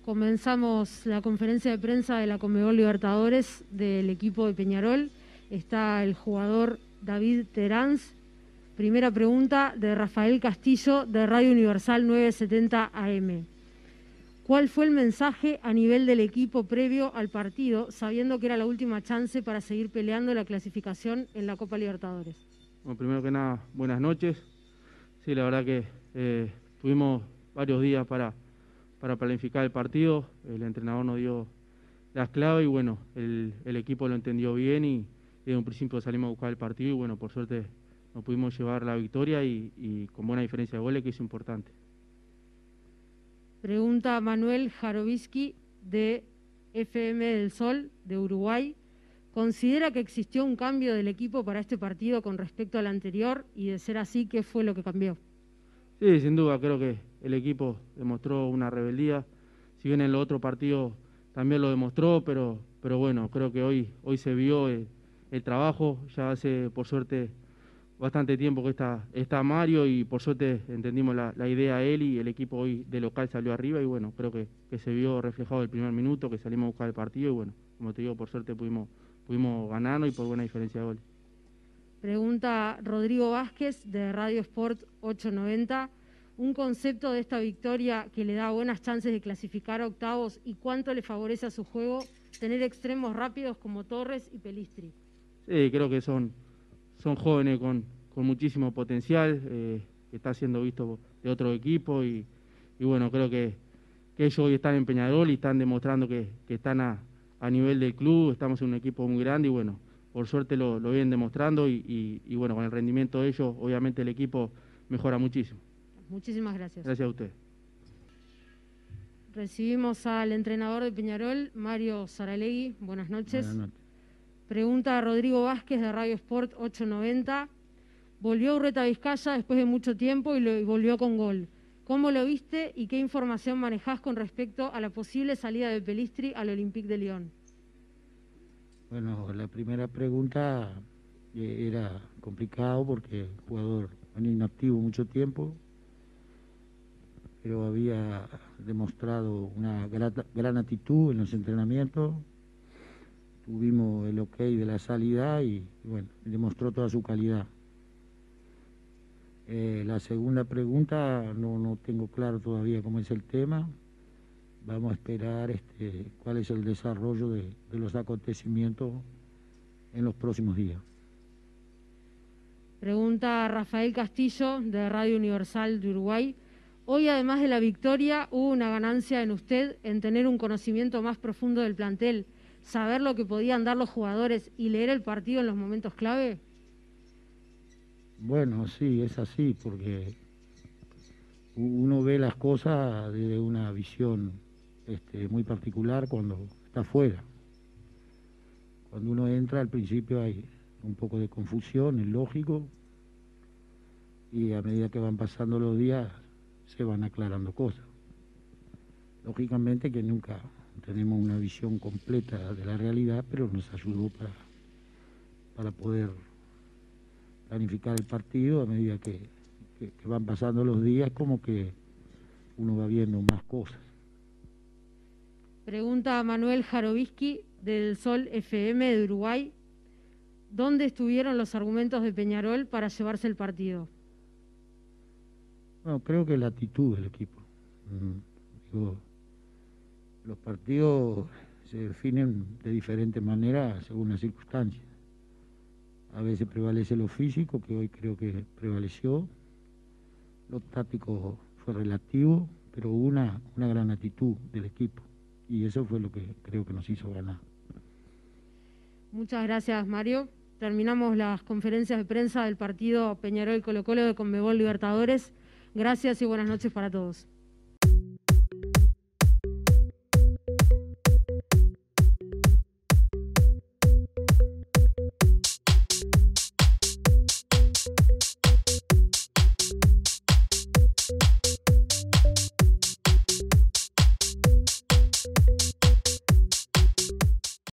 Comenzamos la conferencia de prensa de la Conmebol Libertadores del equipo de Peñarol. Está el jugador David Teráns. Primera pregunta de Rafael Castillo de Radio Universal 970 AM. ¿Cuál fue el mensaje a nivel del equipo previo al partido, sabiendo que era la última chance para seguir peleando la clasificación en la Copa Libertadores? Bueno, primero que nada, buenas noches. Sí, la verdad que tuvimos varios días para planificar el partido. El entrenador nos dio las claves y bueno, el equipo lo entendió bien y desde un principio salimos a buscar el partido y bueno, por suerte nos pudimos llevar la victoria y con buena diferencia de goles, que es importante. Pregunta Manuel Jarovisky de FM del Sol de Uruguay. ¿Considera que existió un cambio del equipo para este partido con respecto al anterior? Y de ser así, ¿qué fue lo que cambió? Sí, sin duda, creo que el equipo demostró una rebeldía. Si bien en el otro partido también lo demostró, pero bueno, creo que hoy se vio el trabajo. Ya hace, por suerte, bastante tiempo que está Mario y por suerte entendimos la idea a él y el equipo hoy de local salió arriba y bueno, creo que se vio reflejado el primer minuto, que salimos a buscar el partido y bueno, como te digo, por suerte pudimos ganarnos y por buena diferencia de goles. Pregunta Rodrigo Vázquez de Radio Sport 890. ¿Un concepto de esta victoria que le da buenas chances de clasificar a octavos y cuánto le favorece a su juego tener extremos rápidos como Torres y Pelistri? Sí, creo que son jóvenes con muchísimo potencial, que está siendo visto de otro equipo y bueno, creo que ellos hoy están en Peñarol y están demostrando que están a nivel del club. Estamos en un equipo muy grande y bueno, por suerte lo vienen demostrando y bueno, con el rendimiento de ellos, obviamente el equipo mejora muchísimo. Muchísimas gracias. Gracias a usted. Recibimos al entrenador de Peñarol, Mario Saralegui. Buenas noches. Buenas noches. Pregunta a Rodrigo Vázquez de Radio Sport 890. Volvió Urreta Vizcaya después de mucho tiempo y volvió con gol. ¿Cómo lo viste y qué información manejás con respecto a la posible salida de Pelistri al Olympique de Lyon? Bueno, la primera pregunta era complicado porque el jugador venía inactivo mucho tiempo, pero había demostrado una gran actitud en los entrenamientos. Tuvimos el ok de la salida y bueno, demostró toda su calidad. La segunda pregunta no tengo claro todavía cómo es el tema. Vamos a esperar cuál es el desarrollo de los acontecimientos en los próximos días. Pregunta Rafael Castillo de Radio Universal de Uruguay. Hoy, además de la victoria, hubo una ganancia en usted en tener un conocimiento más profundo del plantel, saber lo que podían dar los jugadores y leer el partido en los momentos clave. Bueno, sí, es así, porque uno ve las cosas desde una visión muy particular cuando está fuera. Cuando uno entra, al principio hay un poco de confusión, es lógico, y a medida que van pasando los días se van aclarando cosas. Lógicamente que nunca tenemos una visión completa de la realidad, pero nos ayudó para poder planificar el partido a medida que van pasando los días, como que uno va viendo más cosas. Pregunta Manuel Jarovisky del Sol FM de Uruguay. ¿Dónde estuvieron los argumentos de Peñarol para llevarse el partido? Bueno, creo que la actitud del equipo. Digo, los partidos se definen de diferentes maneras según las circunstancias. A veces prevalece lo físico, que hoy creo que prevaleció. Lo táctico fue relativo, pero hubo una gran actitud del equipo. Y eso fue lo que creo que nos hizo ganar. Muchas gracias, Mario. Terminamos las conferencias de prensa del partido Peñarol-Colo-Colo de Conmebol Libertadores. Gracias y buenas noches para todos.